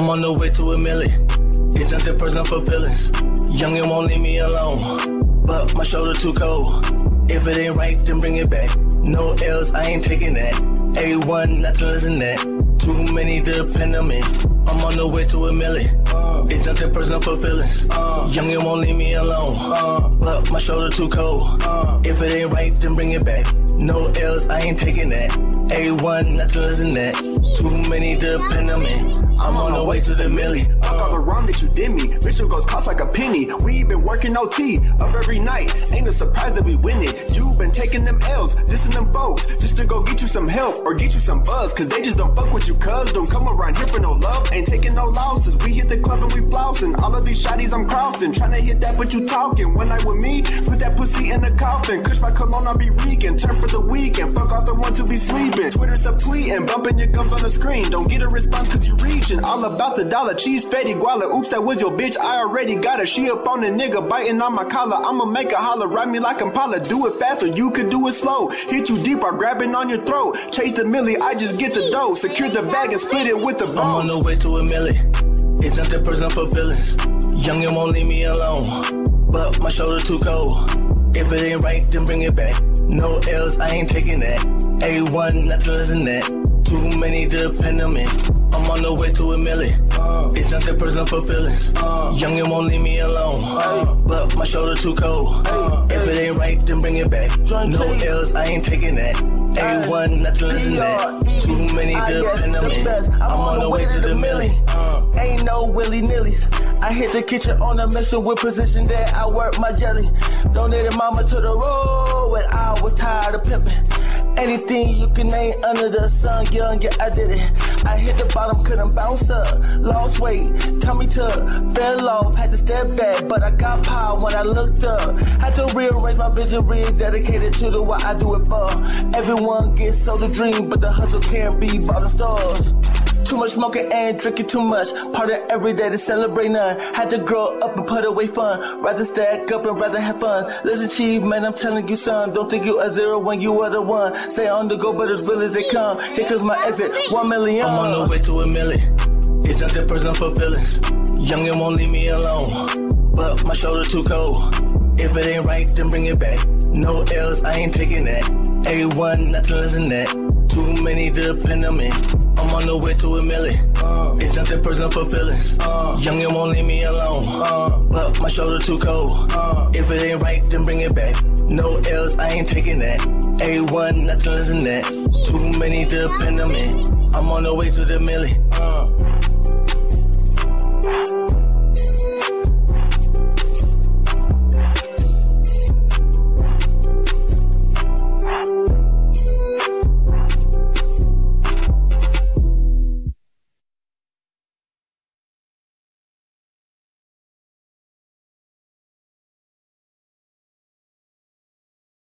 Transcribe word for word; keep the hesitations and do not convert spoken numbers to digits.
I'm on the way to a milli. It's nothing personal for feelings. Youngin' won't leave me alone, but my shoulder too cold. If it ain't right, then bring it back. No L's, I ain't taking that. A one, nothing less than that. Too many depend on me. I'm on the way to a milli. Uh, it's nothing personal for feelings. Uh, Youngin' won't leave me alone, uh, but my shoulder too cold. Uh, if it ain't right, then bring it back. No L's, I ain't taking that. A one, nothing less than that. Too many depend on me. I'm on the way to the milli. Fuck all the wrong that you did me. Ritual goes cost like a penny. We been working O T up every night. Ain't a surprise that we win it. You been taking them L's, dissing them folks, just to go get you some help or get you some buzz. Cause they just don't fuck with you, cuz. Don't come around here for no love. Ain't taking no losses. We hit the club and we flousing. All of these shotties I'm crossing. Tryna hit that but you talking. One night with me, put that pussy in the coffin. Kush my cologne, I'll be reeking. Turn for the weekend. Fuck off the one to be sleeping. Twitter subtweeting. Bumping your gums on the screen. Don't get a response cause you reaching. All about the dollar, cheese, fatty, guala. Oops, that was your bitch, I already got her. She up on a nigga, biting on my collar. I'ma make her holler, ride me like Impala. Do it fast or you could do it slow. Hit you deep, or grabbing on your throat. Chase the milli, I just get the dough. Secure the bag and split it with the bros. I'm on the way to a milli. It's nothing personal for feelings. Youngin' won't leave me alone, but my shoulder too cold. If it ain't right, then bring it back. No L's, I ain't taking that. A one, nothing less than that. Too many depend on me. I'm on the way to a milli. Uh, it's nothing personal for feelings. Uh, Youngin' won't leave me alone, uh, but my shoulder too cold. Uh, if it ain't right, then bring it back. No L's, I ain't taking that. A one, nothing less than that. Too many depend on me. I'm on the way to the milli. Uh, ain't no willy-nillys. I hit the kitchen on a mission with precision that I work my jelly. Donated mama to the road when I was tired of pimping. Anything you can name under the sun, young, yeah, I did it. I hit the bottom, couldn't bounce up. Lost weight, tummy tuck, fell off, had to step back, but I got power when I looked up. Had to rearrange my vision, rededicated to the what I do it for. Everyone gets sold a dream, but the hustle can't be bought in stores. Too much smoking and drinking too much. Party every day to celebrate none. Had to grow up and put away fun. Rather stack up and rather have fun. Let's achieve, man, I'm telling you, son. Don't think you a zero when you are the one. Stay on the go, but as real as they come. Here comes my exit, one million. I'm on the way to a milli. It's nothing personal for feelings. Youngin' won't leave me alone, but my shoulder too cold. If it ain't right, then bring it back. No L's, I ain't taking that. A one, nothing less than that. Too many depend on me. I'm on the way to a milli. Uh, it's nothing personal for feelings. Uh, Youngin' won't leave me alone, uh, but my shoulder too cold. Uh, if it ain't right, then bring it back. No L's, I ain't taking that. A one, nothing less than that. Too many depend on me. I'm on the way to the milli. Uh.